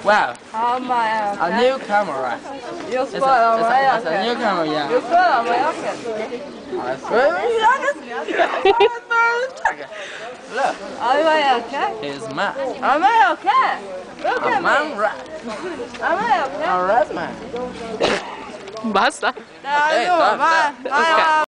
Wow, Americani. a new camera. Io It's sparo it's a new camera, yeah. Io sparo Americani. Look, Americani. here's man. Americani. Look A at man me. rat. Americani. A rat man. Basta. Dai, Stop, vai, stop. vai.